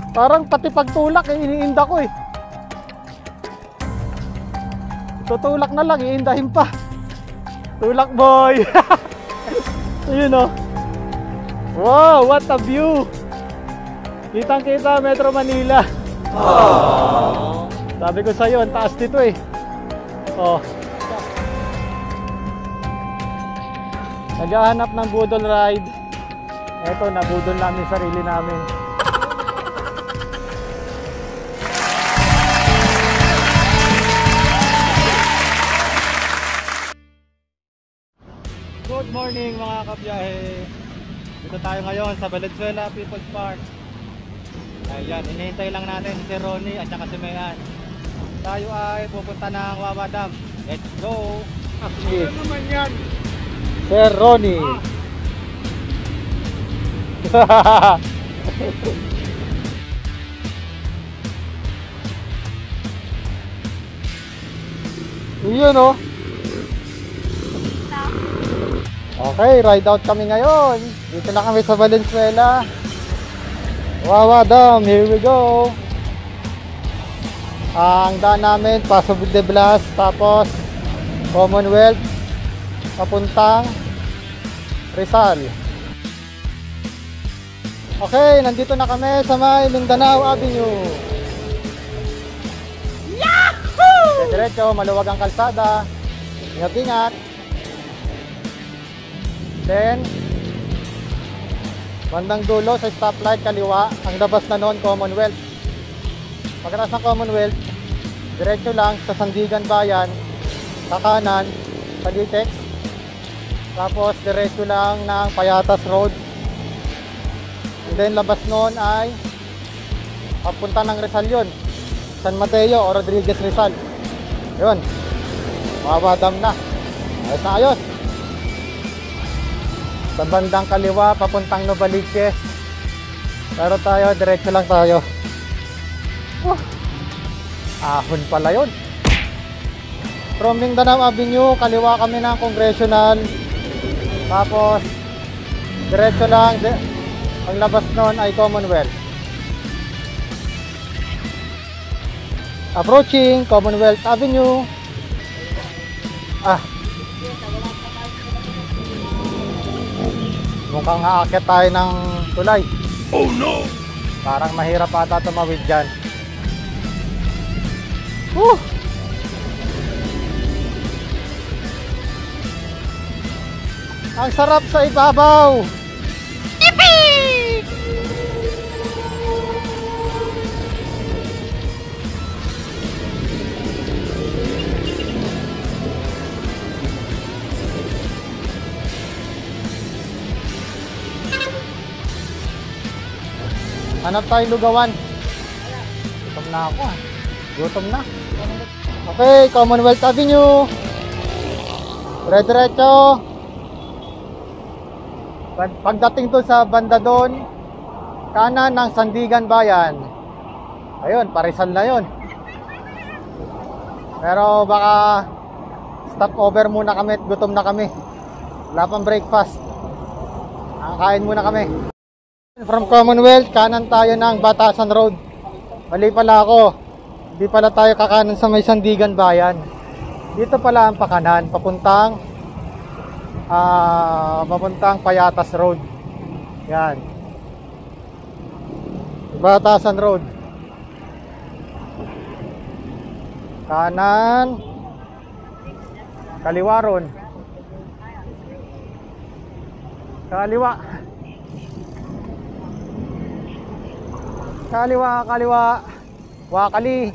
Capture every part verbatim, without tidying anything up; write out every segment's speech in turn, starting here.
Parang pati pagtulak eh, iniinda ko eh. Tutulak na lang, iindahin pa. Tulak boy. Ayun oh. Wow, what a view. Kitang kita Metro Manila. Aww. Sabi ko sa'yo, ang taas dito eh. Oh. Naghahanap ng budol ride. Eto, nabudol namin sarili namin. Good morning mga kabiyahe. Dito tayo ngayon sa Valenzuela People's Park. Ayan, hinihintay lang natin si Ronnie at saka si Mayan. Tayo ay pupunta ng Wawa Dam. Let's go! Ano naman yan? Sir Ronnie. Ah. Yun oh. Okay, ride out kami ngayon. Dito na kami sa Valenzuela. Wawa Dam, here we go. Ang daan namin, Paso de Blas, tapos Commonwealth, papuntang Rizal. Okay, nandito na kami sa may Mindanao Avenue. Yahoo! Diretso, maluwag ang kalsada. Ingat-ingat. Then, bandang dulo sa stoplight kaliwa, ang labas na noon Commonwealth. Pagkatapos ng Commonwealth, diretso lang sa Sandigan Bayan, sa kanan, sa Litex. Tapos diretso lang ng Payatas Road. And then labas noon ay papunta ng Rizal yun, San Mateo o Rodriguez Rizal. Yun, Wawa Dam na. Ayos na ayos. Sa bandang kaliwa, papuntang Novaliches. Pero tayo, diretso lang tayo. Oh, ahon pala yun. From Mindanao Avenue, kaliwa kami ng Congressional. Tapos, diretso lang. Ang labas nun ay Commonwealth. Approaching Commonwealth Avenue. Ah, mukhang aakyat tayo ng tulay. Oh no! Parang mahirap ata tumawid dyan. Woo! Ang sarap sa ibabaw! Yippee! Hanap tayong lugawan. Gutom na ako ah. Gutom na. Okay, Commonwealth Avenue. Dire-diretso. Pagdating to sa banda doon, kanan ng Sandigan Bayan. Ayun, Parizal na yun. Pero baka stop over muna kami at gutom na kami. Wala pang breakfast. Ang kain muna kami. From Commonwealth, kanan tayo ng Batasan Road. Mali pala ako. Hindi pala tayo kakanan sa may Sandigan Bayan. Dito pala ang pakanan, papuntang uh, papuntang Payatas Road. Yan. Batasan Road. Kanan. Kaliwa ron. Kaliwa. Kaliwa, kaliwa. Wakali.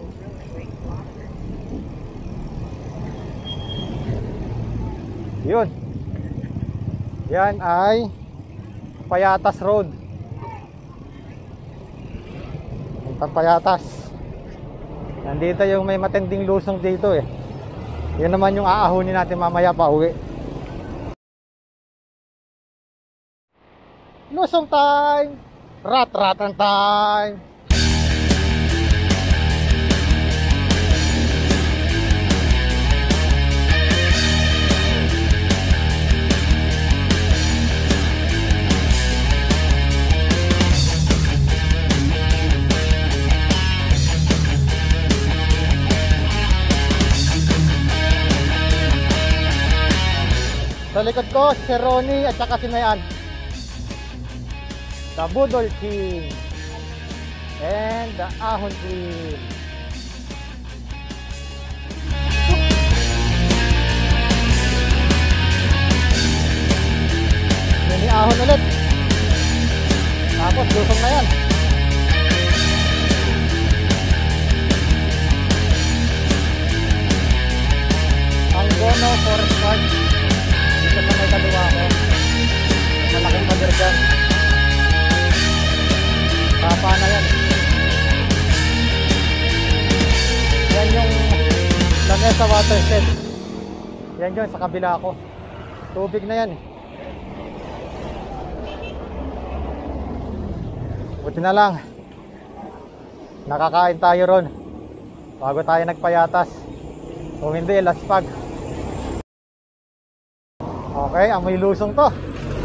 Yun. Yan ay Payatas Road. Puntang Payatas. Nandito yung may matinding lusong dito eh. Yun naman yung aahunin natin mamaya pa uwi. Lusong time! Rat-ratan time! likod ko, si Ronnie at saka si Mayan. The Budol King. And the Ahon Queen. Mini ahon ulit. Tapos lusong na yan. Ang Gono Forest Park. Dito sa may kaliwa ko. Malaking pader dyan. Papa na yan. Yan yung Lamesa Watershed. Yan yun sa kabila ko. Tubig na yan eh. Buti na lang nakakain tayo ron bago tayo nagpayatas. Kung hindi, laspag. Okay, amoy lusong to.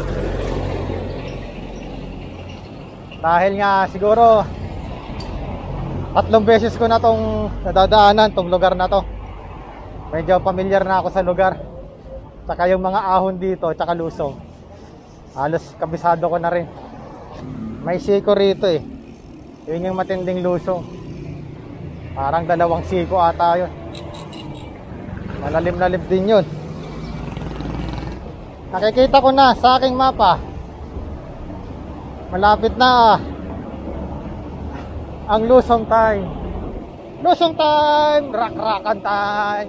Dahil nga siguro tatlong beses ko na tong nadadaanan, tong lugar na to. Medyo familiar na ako sa lugar. Tsaka yung mga ahon dito, tsaka lusong, halos kabisado ko na rin. May siko rito eh. Yun yung matinding lusong. Parang dalawang siko ata yun. Malalim-lalim din yun. Nakikita ko na sa aking mapa. Malapit na ang lusong time. Lusong time! Rak-rakan time!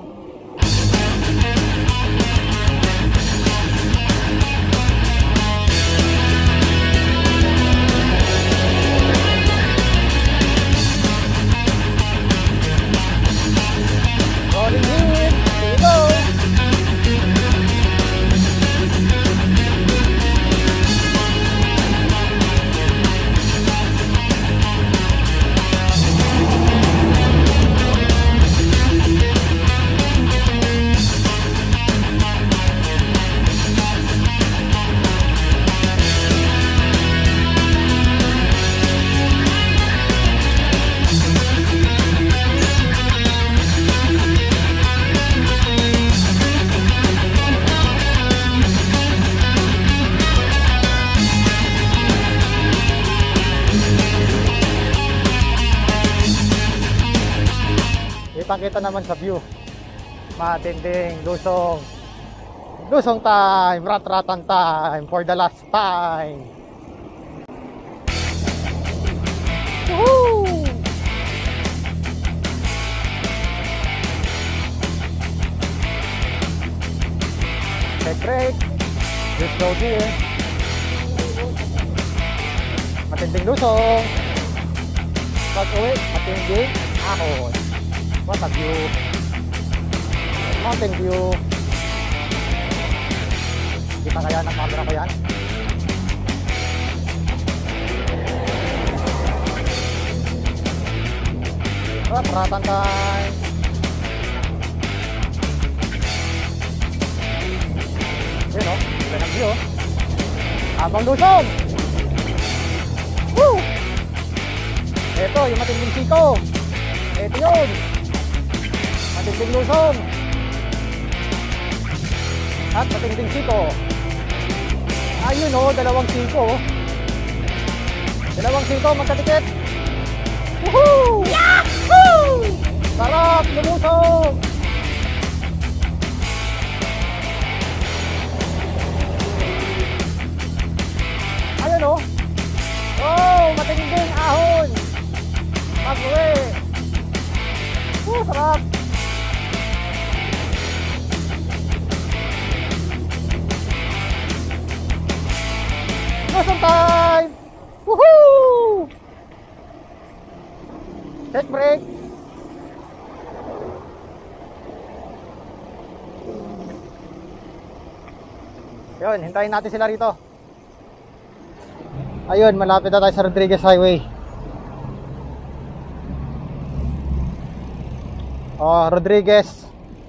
Rolling in! Here we go! Kita naman sa view. Matinding lusong. Lusong time, rat-ratan time for the last time. Woohoo! Take break. Let's go here. Matinding lusong. Pag uwi, matinding ahon. What a view. Mountain view. Kita kaya ng camera ko yan? Rat-ratan time. Yun o, yun ang view. Habang lusong. Woo! Ito, yung matinding siko. Ito yun. Matinding lusong at matinding siko. Ayun o, dalawang siko. Dalawang siko magkadikit. Woohoo! Yahoo! Sarap lumusong. Ayun o. Oh, matinding ahon. Pag-uwi. Oh, sarap. Lusong time! Woohoo! Take break. Yun, hintayin natin sila rito. Ayun, malapit na tayo sa Rodriguez Highway. Oh, Rodriguez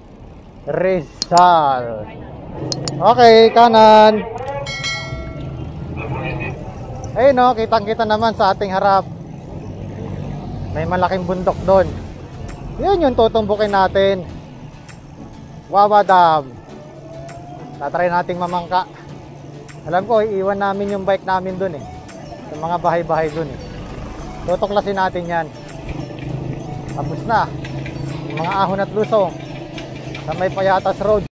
Rizal. Okay, kanan. Ayun no, kitang-kita naman sa ating harap. May malaking bundok doon. Yun yung tutumbukin natin. Wawa Dam. Tatry nating mamangka. Alam ko, iiwan namin yung bike namin dun eh. Yung mga bahay-bahay dun eh. Tutuklasin natin yan. Tapos na. Yung mga ahon at lusong sa may Payatas Road.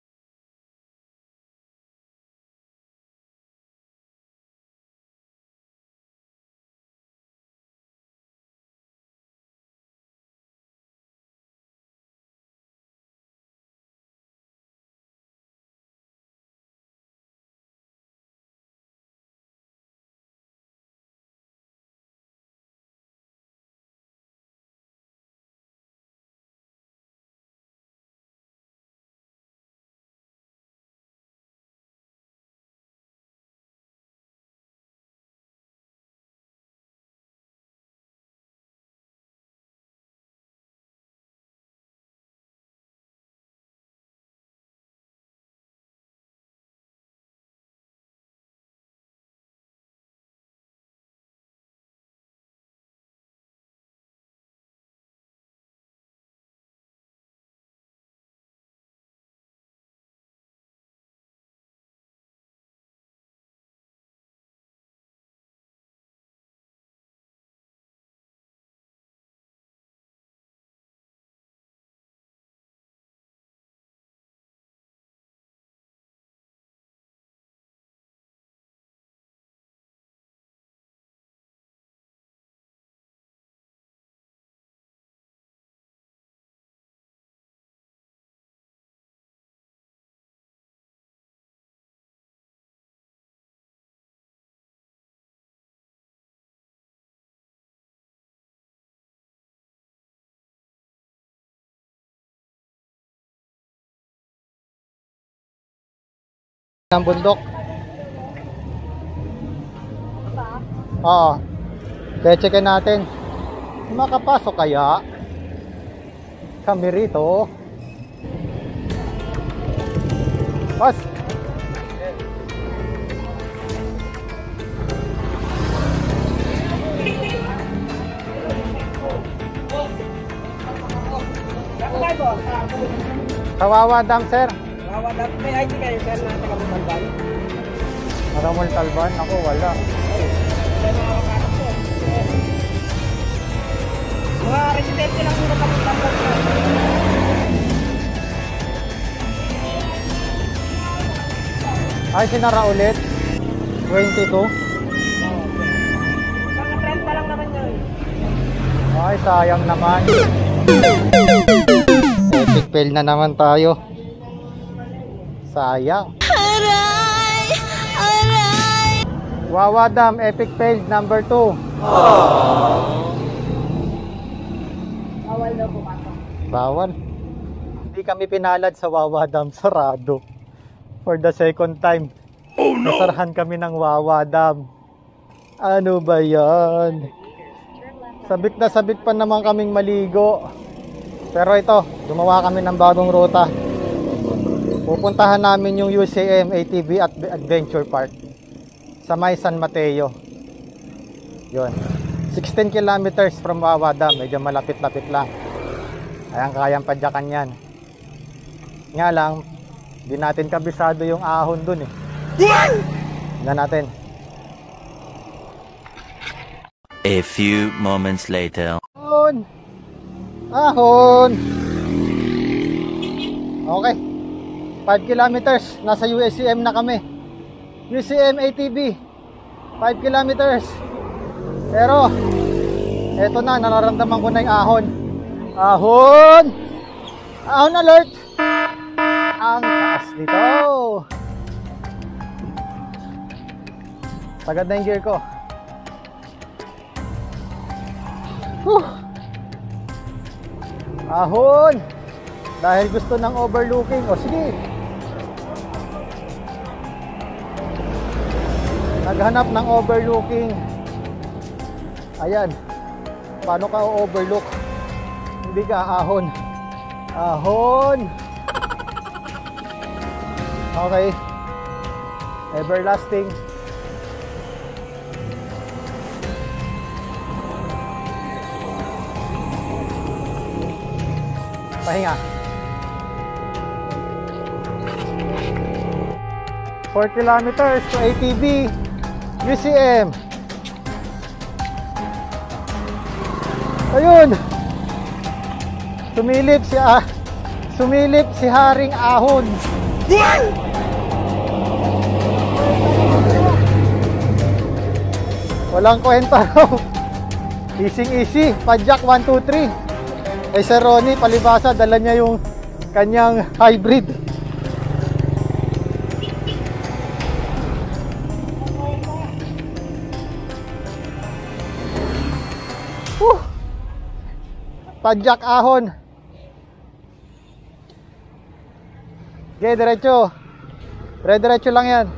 Ng bundok. Oo. Kaya checkin natin. Makapasok kaya kami rito. Pas. Kawawa Dam, sir. Kawawa Dam. May I D kayo, sir, na taga-Montalban? Taga-Montalban? Ako, wala. Mga residente lang muna taga-Montalban. Ay, sinara ulit. twenty-two. Mga trenta lang naman yun. Ay, sayang naman. Epic fail na naman tayo. Sayang. Aray! Aray! Wawa Dam, epic fail number two. Bawal daw pumasok. Bawal. Hindi kami pinalad sa Wawa Dam, sarado. For the second time. Oh no! Nasarahan kami ng Wawa Dam. Ano ba yan? Sabik na sabik pa naman kaming maligo. Pero ito, gumawa kami ng bagong ruta. Pupuntahan namin yung U C M A T V at Adventure Park sa may San Mateo. Yun. sixteen kilometers from Wawa Dam. Medyo malapit-lapit lang. Ayan, kayang padyakan yan. Nga lang, di natin kabisado yung ahon dun eh. Tignan natin. A few moments later. Ahon! Ahon! Okay. five kilometers. Nasa U C M na kami. U C M A T V. five kilometers. Pero, eto na. Nararamdaman ko na yung ahon. Ahon! Ahon alert! Ang taas nito. Sagad na yung gear ko. Whew. Ahon! Dahil gusto ng overlooking. O sige. Naghanap ng overlooking. Ayan. Paano ka o-overlook? Hindi ka ahon. Ahon! Okay. Everlasting. Pahinga. four kilometers to A T V U C M. Ayun, sumilip si ah, sumilip si Haring Ahon. Walang kwenta raw. Easy easy, padjak one two three. Eh Sir Ronnie, palibasa, dala niya yung kanyang hybrid. Uh, padjak ahon. Okay, diretso. Dire-diretso lang yan.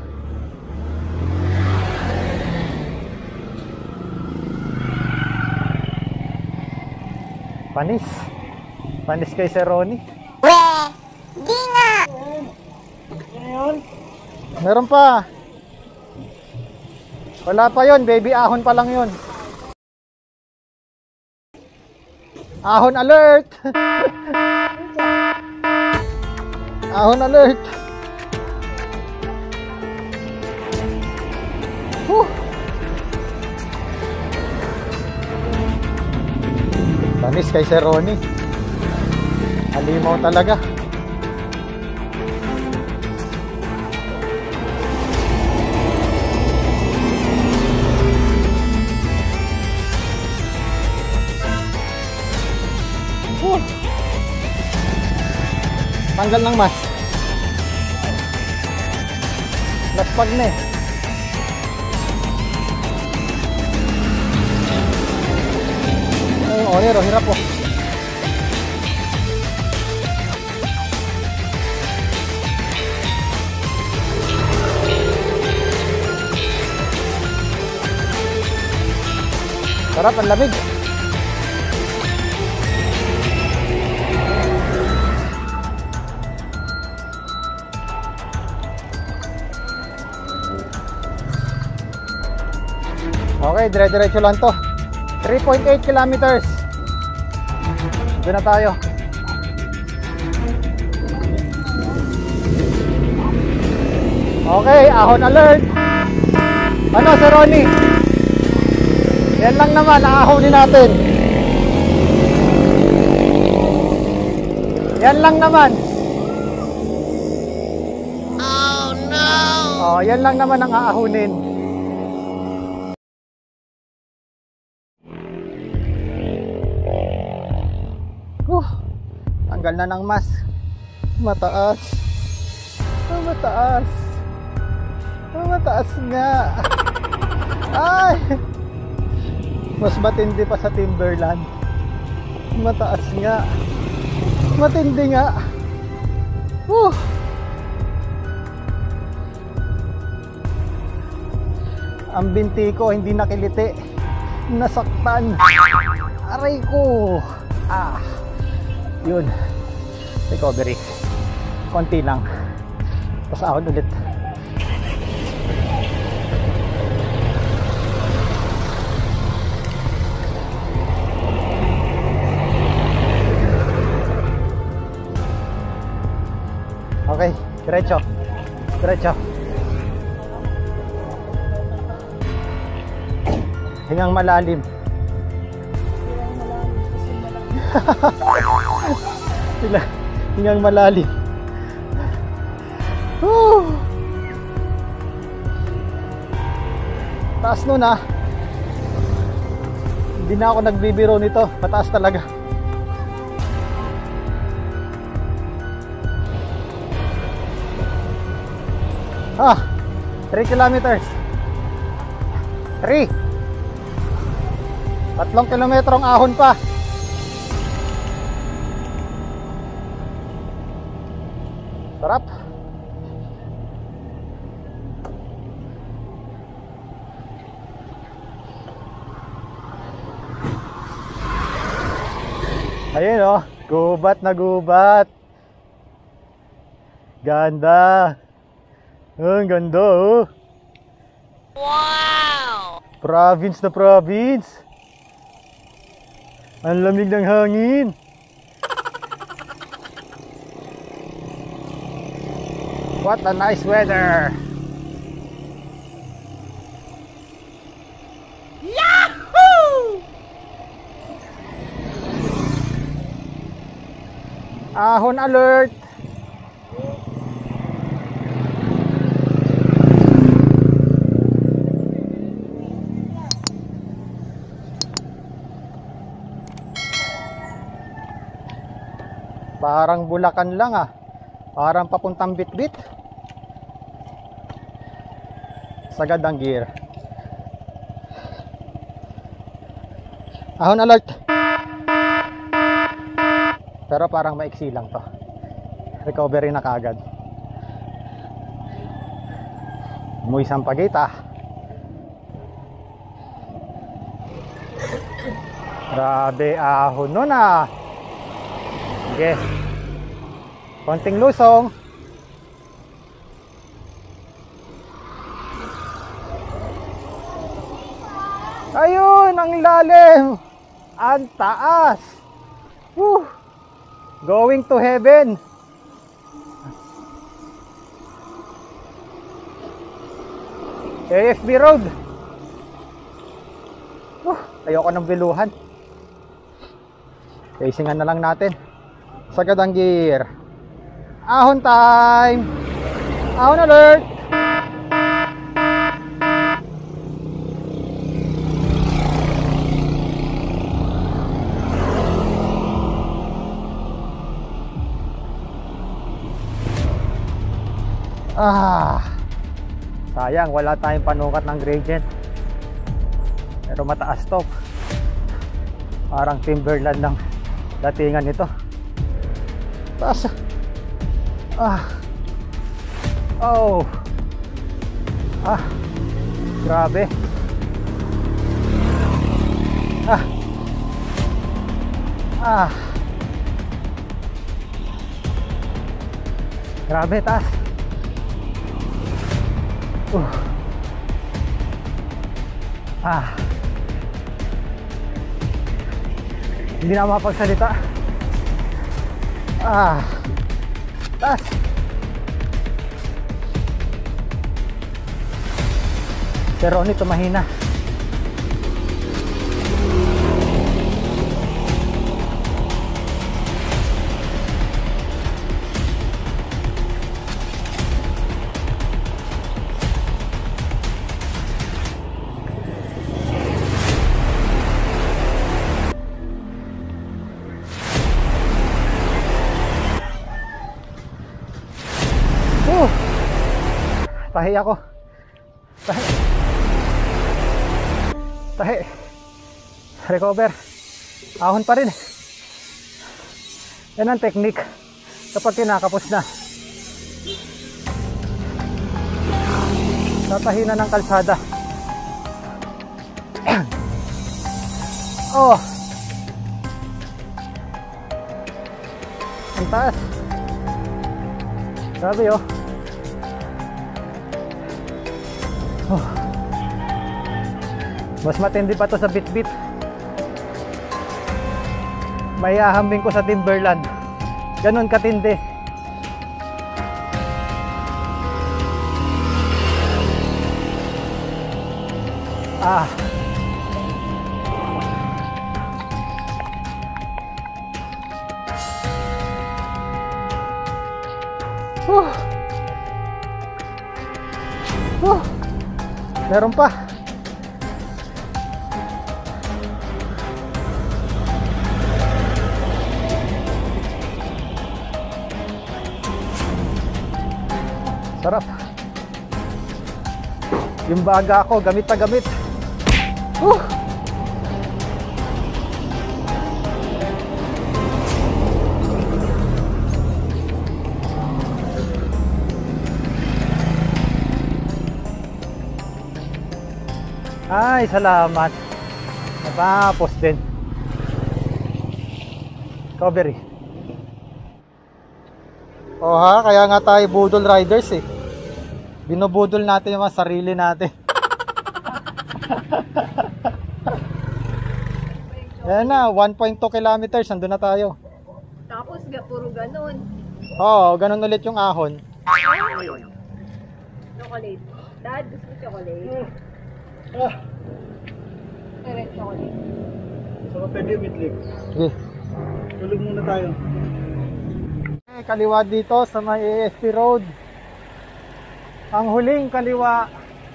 Panis. Panis kay Sir Ronnie. Di nga! Meron pa. Wala pa yon, baby ahon pa lang yon. Ahon alert! Ahon alert! Huh. Panis kay Sir Ronnie. Halimaw talaga. Uh. Tanggal ng mas. Laspag na eh. Ay, oyer, oh, hirap po. Sarap, ang lamig. Okay, dire-diretso lang to. three point eight kilometers. Doon na tayo. Okay, ahon alert. Ano, Sir Ronnie? Yan lang naman, aahonin natin. Yan lang naman. Oh no! Oh, yan lang naman ang aahonin. Uh, tanggal na ng mas. Mataas. Oh, mataas. Oh, mataas nga. Ay! Mas matindi pa sa Timberland. Mataas nga. Matindi nga. Uh. Ang binti ko hindi nakiliti. Nasaktan. Aray ko. Ah. Yun. Recovery. Konti lang. Tapos ahon ulit. Okay, diretso. Diretso. Hingang malalim. Sila, hingang malalim. Woo! Taas nun ah. Hindi na ako nagbibiro nito. Mataas talaga. Ah, three kilometers. three. Tatlong kilometrong ahon pa. Sarap. Ayun oh, gubat na gubat. Ganda. Oh, ang ganda oh. Wow! Province na province. Ang lamig ng hangin. What a nice weather. Ahon alert. Parang Bulacan lang ah. Parang papuntang Bitbit. Sagad ang gear. Ahon alert. Pero parang maiksi lang to. Recovery na kaagad. Muy sampagita. Grabe ahon nun ah. Sige. Konting lusong. Ayun, ang lalim. Ang taas. Woo. Going to heaven. A F B Road. Uh, ayoko ng biluhan. Facingan na lang natin. Sagad ang gear. Ahon time. Ahon alert. Ah, sayang wala tayong panukat ng gradient. Pero mataas to. Parang Timberland ng datingan nito. Taas. Ah. Oh. Ah. Grabe. Ah. Ah. Grabe taas. Uh. Ah. Hindi na mapagsalita. Ah. Taas. Pero nito mahina. Tahi ako. Tahi. Tahi. Recover. Ahon pa rin. Yan ang technique kapag kinakapos na. Tatahi na ng kalsada. Oh. Ang taas. Grabe oh. Oh. Mas matindi pa to sa Bitbit. May ahambing ko sa Timberland. Ganon katindi. Ah. Huh. Huh. Meron pa. Sarap. Yung baga ko, gamit na gamit. Uh! Ay, salamat. Natapos din. Recovery. Oh ha, kaya nga tayo budol riders eh. Binubudol natin yung mga sarili natin. Ayan na, one point two kilometers, nandun na tayo. Tapos, puro ganun. Oo, ganun ulit yung ahon. Chocolate. Dad, gusto ko chocolate. Ah. Direct chocolate. So, pwede yung midlip. Okay. Tulog muna tayo. kaliwa dito sa may A S P Road. Ang huling kaliwa.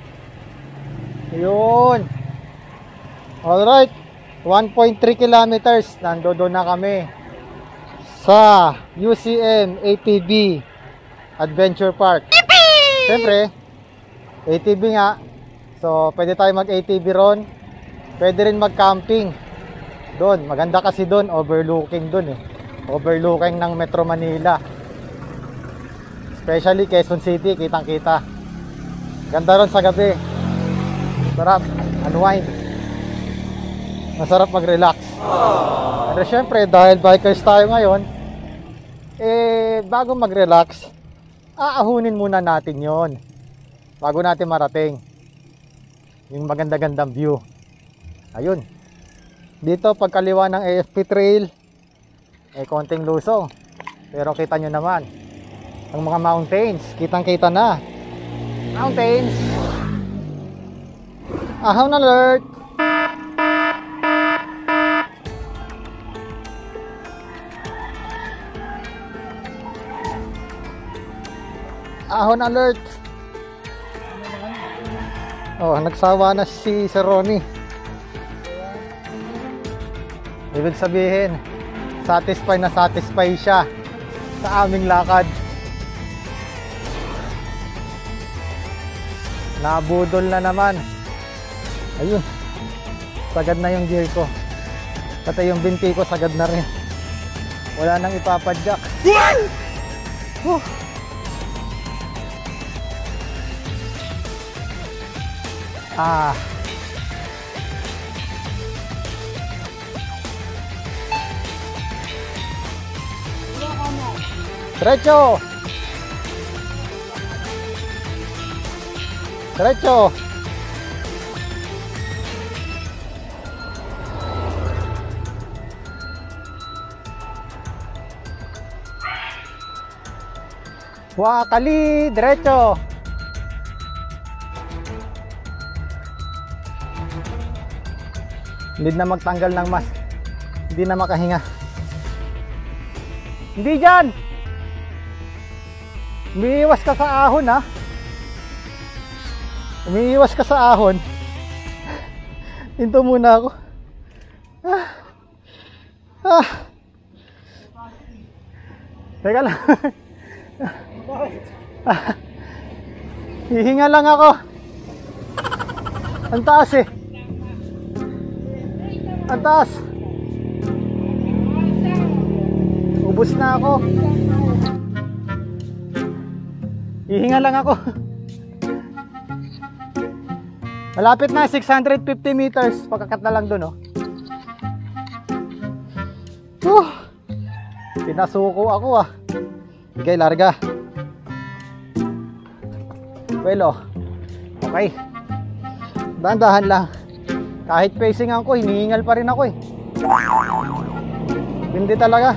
Yun. Alright. one point three kilometers. Nandoon na kami sa U C M A T V Adventure Park. Siyempre, A T V nga. So, pwede tayo mag-A T V ron. Pwede rin mag-camping doon. Maganda kasi doon. Overlooking doon eh. Overlooking ng Metro Manila. Especially Quezon City, kitang-kita. Ganda ron sa gabi. Sarap, unwind. Masarap mag-relax. Pero syempre, dahil bikers tayo ngayon, eh, bago mag-relax, aahunin muna natin yon bago natin marating yung maganda-gandang view. Ayun. Dito, pagkaliwa ng A S P Trail, eh, konting lusong. Pero kita nyo naman, ang mga mountains, kitang-kita na. Mountains. Ahon alert. Ahon alert. Oh, nagsawa na si Sir Ronnie. Ibig sabihin, satisfied na satisfied siya sa aming lakad. Nabudol na naman. Ayun. Sagad na yung gear ko. Pati yung binti ko sagad na rin. Wala nang ipapadyak. Woo! Ah. Diretso. Diretso. Wakali, diretso. Hindi na magtanggal ng mask. Hindi na makahinga. Hindi dyan. Umiiwas ka sa ahon ha. Umiiwas ka sa ahon. Hinto muna ako. Ah. Ah. Teka lang. Ah. Hihinga lang ako. Ang taas eh. Ang taas. Ubus na ako. Hihinga lang ako. Malapit na, six hundred fifty meters. Pagkakat na lang dun, oh. Uh, pinasuko ako, ah. Okay, larga. Well, oh. Okay. Dahan-dahan lang. Kahit pacingan ko, hinihingal pa rin ako, eh. Hindi talaga.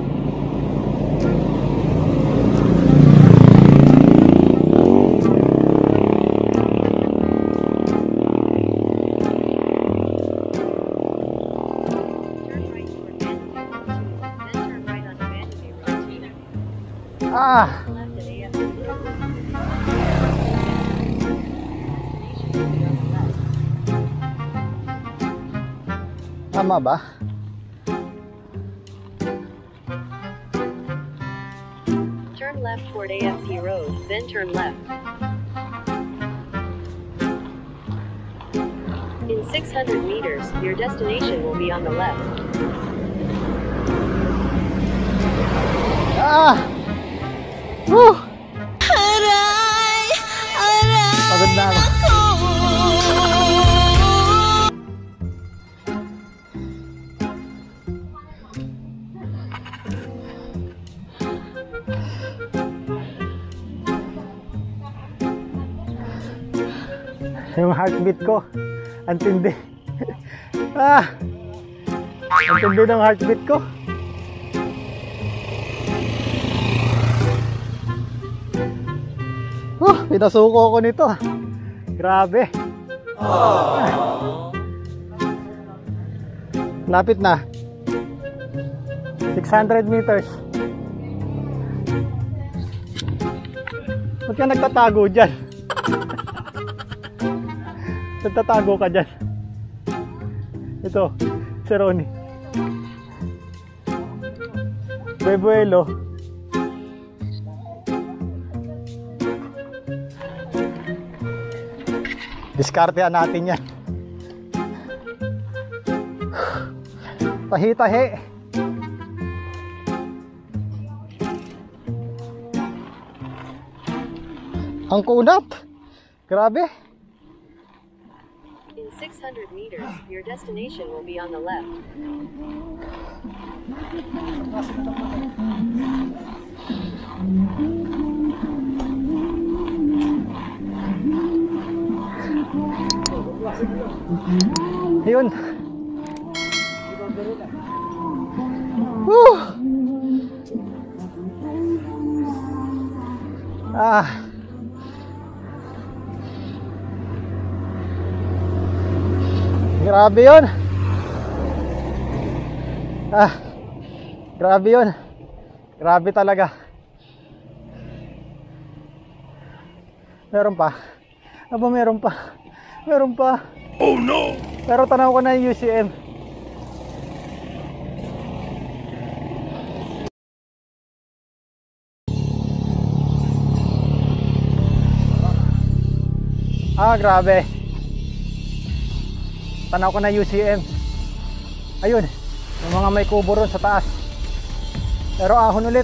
Ah. Tama ba? Turn left toward A F P Road, then turn left. In six hundred meters, your destination will be on the left. Ah! Woo! Pagod na ako. Yung heartbeat ko, ang tindi. Ah! Ang tindi ng heartbeat ko. Oh, pinasuko ko nito. Grabe. Ah. Lapit na. six hundred meters. Ba't ka nagtatago dyan? Nagtatago ka dyan. Ito, si Ronnie. Bebuelo. Diskartehan natin yan. Tahi-tahi. Ang kunat. Grabe. In six hundred meters, your destination will be on the left. Yun. Woo! Ah. Grabe yun. Ah. Grabe yun. Grabe talaga. Meron pa. Aba, meron pa. Meron pa. Oh no! Pero tanaw ko na yung U C M. Ah, grabe. Tanaw ko na U C M. Ayun, yung mga may kubo ron sa taas. Pero ahon ulit.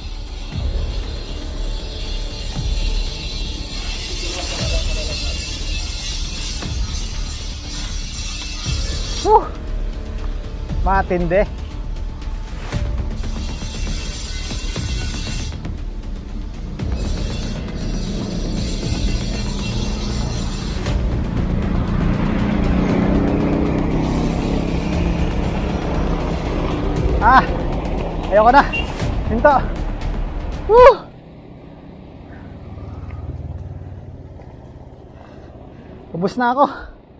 Whew! Matindi. Ah, ayoko na. Hinto. Woo! Ubus na ako.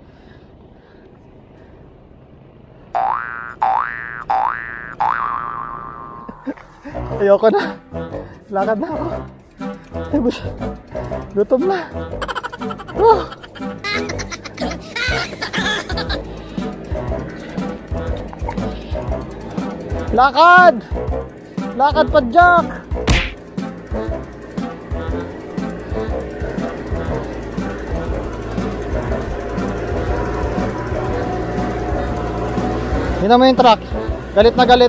Ayoko na. Lakad na ako. Ubus. Gutom na. Woo! Lakad! Lakad pa, Jack! Tingnan mo yung truck. Galit na galit.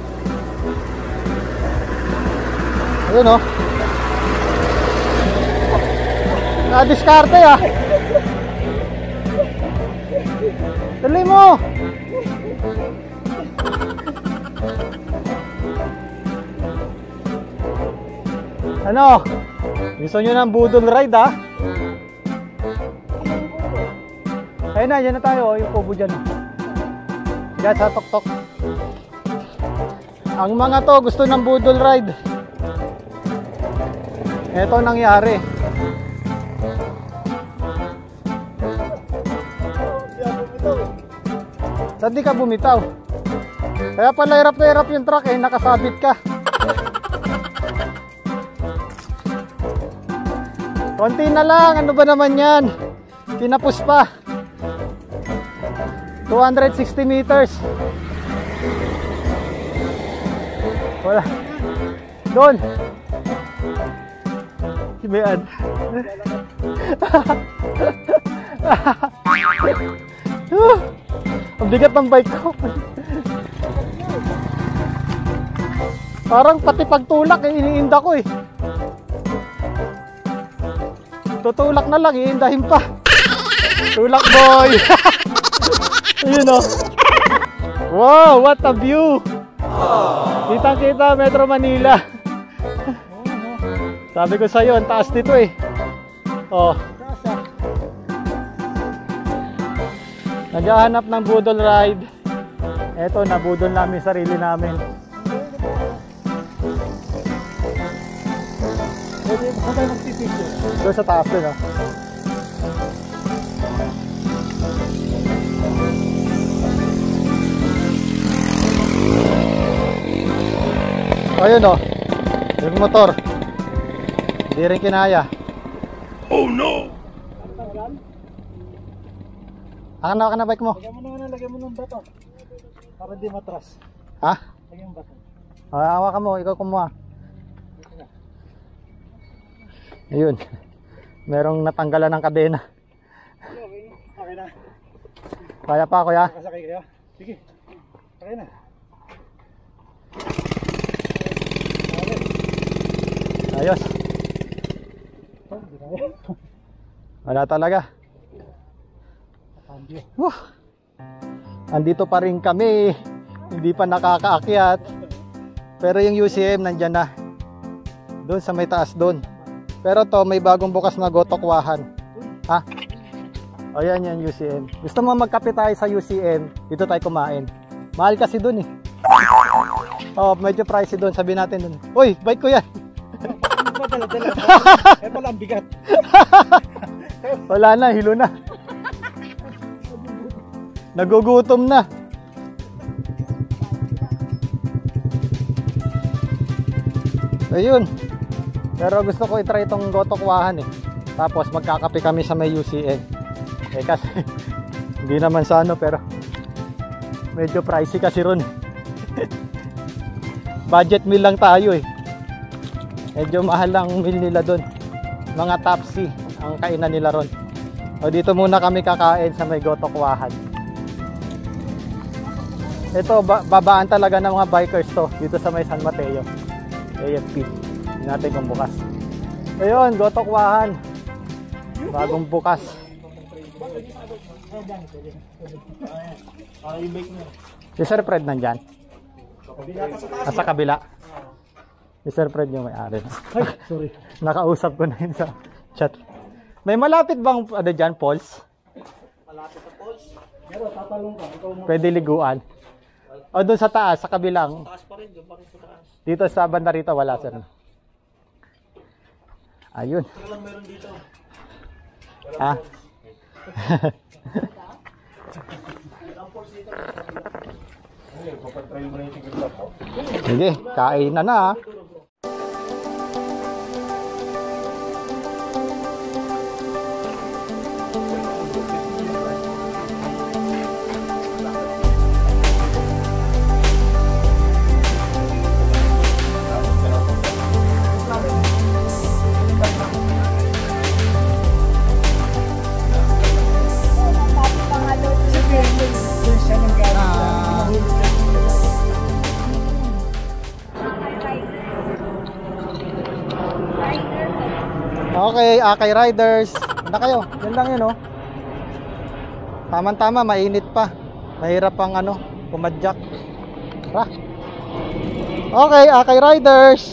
Ayun o. Nadiskarte ah. Tuloy mo! Ano? Gusto nyo ng budol ride ah? Ayun na, dyan na tayo. Yung kubo dyan. Dyan sa tok-tok. Ang mga to gusto ng budol ride. Ito ang nangyari. Saan di ka bumitaw? Kaya pala hirap na hirap yung truck eh. Nakasabit ka. Konti na lang, ano ba naman yan? Kinapos pa. two hundred sixty meters. Wala. Doon. Sibayaan. Ang bigat ng bike ko. Parang pati pagtulak eh, iniinda ko eh. Tutulak na lang, iindahin pa. Tulak boy. Ayun o. Wow, what a view. Kitang kita Metro Manila. Sabi ko sa'yo, ang taas dito eh. Oh. Naghahanap ng budol ride. Eto, nabudol namin sarili namin. Saan tayo magpipicture? Doon sa taas doon ah. Ayun oh. Yung motor. Hindi rin kinaya. Akan na, akan na bike mo. Lagyan mo na, ano, lagyan mo ng bato. Para di matras. Ha? Lagyan mo bato. Ah, hawakan mo, ikaw kumuha. Ayun. Merong natanggalan ng kadena. Okay, okay. Okay na. Kaya pa, kuya. Nakasakay kayo? Sige. Okay na. Ayos. Wala talaga. Wah. Andito pa rin kami. Hindi pa nakakaakyat. Pero yung U C M nandyan na. Doon sa may taas doon. Pero to may bagong bukas na gotokwahan. Ha? O yan yan U C M. Gusto mo magkape tayo sa U C M? Dito tayo kumain. Mahal kasi doon eh. Oh, medyo pricey doon. Sabi natin doon. Uy, bike ko yan. Dala-dala. Eh pala ang bigat. Wala na, hilo na. Nagugutom na. Ayun. Pero gusto ko i-try itong gotokwahan eh. Tapos magkakape kami sa may U C M. Eh kasi hindi naman sa ano, pero medyo pricey kasi ron. Budget meal lang tayo eh. Medyo mahal ang meal nila doon. Mga Tapsi ang kainan nila ron. O dito muna kami kakain sa may gotokwahan. Ito, ba babaan talaga ng mga bikers to dito sa may San Mateo A F P. Hindi natin kung bukas. Ayun, gotokwahan. Bagong bukas. Si Sir Fred nandyan? Nasa kabila. Si Sir Fred yung may-ari. Ay, sorry. Nakausap ko na yun sa chat. May malapit bang ano dyan, Pauls? Malapit sa poles. Pero tatalong ka. Ikaw mo. Pwede liguan. O doon sa taas, sa kabilang. Taas pa rin. Doon pa rin sa taas. Dito sa banda rito, wala sir. Ayun. Walang meron dito. Ah. Sige, kain na na. Okay, Akay Riders. Handa kayo. Yan lang yun, oh. Tama-tama, mainit pa. Mahirap pang ano, pumadyak. Tara. Okay, Akay Riders.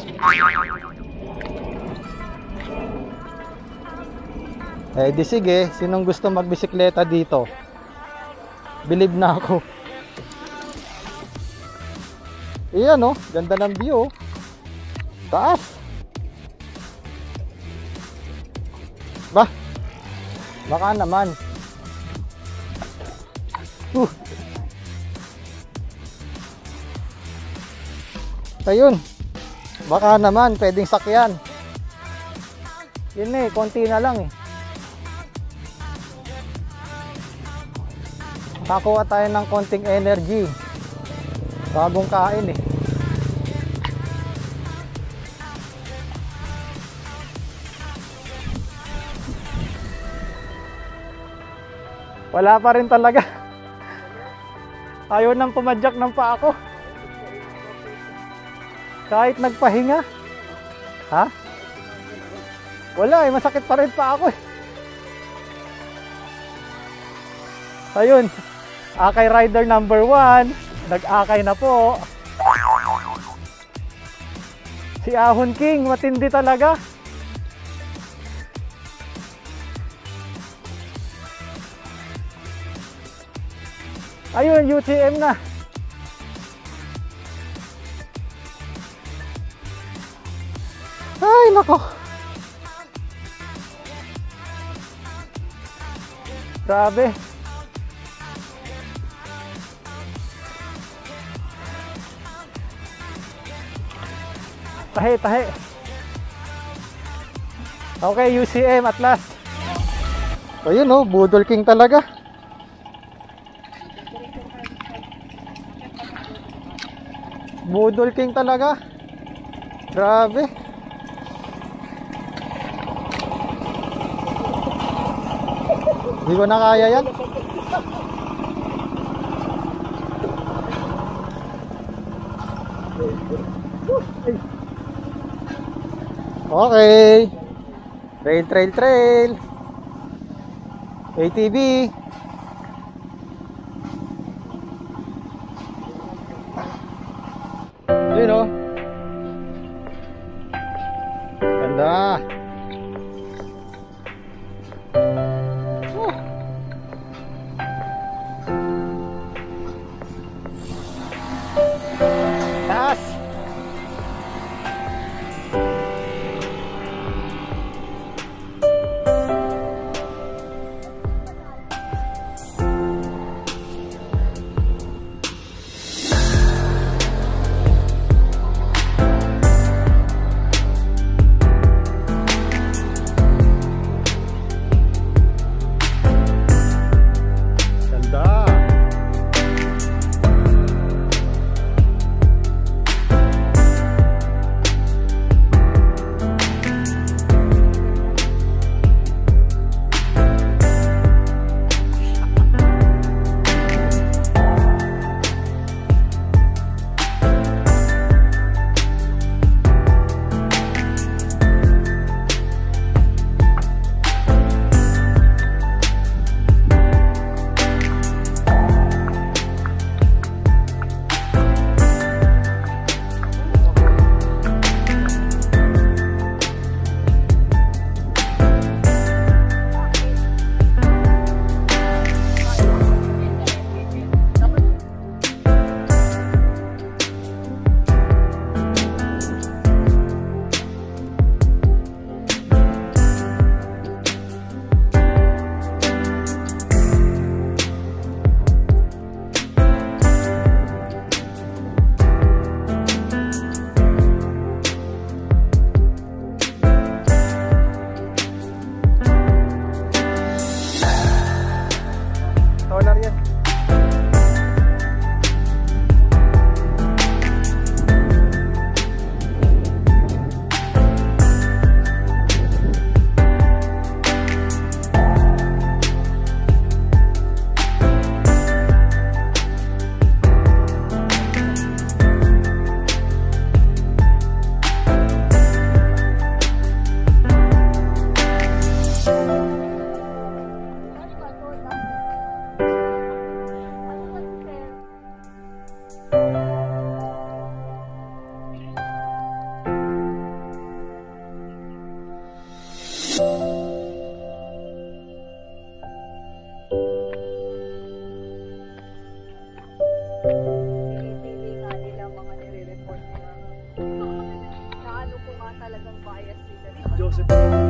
Eh, di sige. Sinong gusto magbisikleta dito? Believe na ako. Iyan, oh. Ganda ng view, oh. Taas. Bah, baka naman. Uh. Ayun. Baka naman, pwedeng sakyan. Yun eh, konti na lang eh. Nakuha tayo ng konting energy. Bagong kain eh. Wala pa rin talaga. Ayaw nang pumadyak ng paa ko. Kahit nagpahinga. Ha? Wala eh, masakit pa rin pa ako eh. Ayun, Akay Rider number one. Nag-akay na po. Si Ahon King, matindi talaga. Ayun, U T M na. Ay, nako. Grabe. Tahe, tahe. Okay, U C M at last. Ayun oh, Budol King talaga. Budol King talaga. Grabe. Hindi ko na kaya yan. Okay. Trail, trail, trail. A T V. Yun o. Ganda. Oh. Taas. Solar yan. Pinipili nga nila mga nire-report nila. Na ano po nga talagang bias sila. Joseph.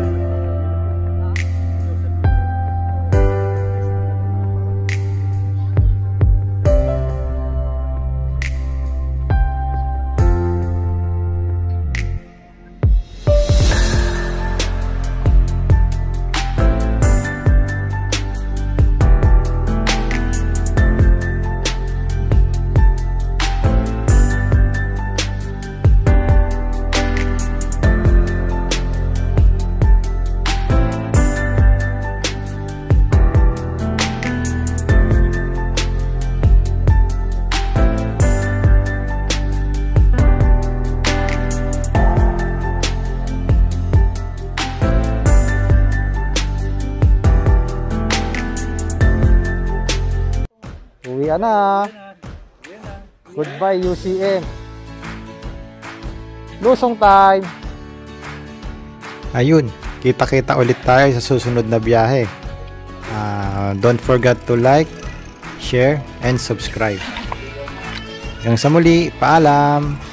Uwi na. Goodbye U C M. Lusong time. Ayun, kita-kita ulit tayo sa susunod na biyahe. Uh, don't forget to like, share, and subscribe. Hanggang sa muli, paalam.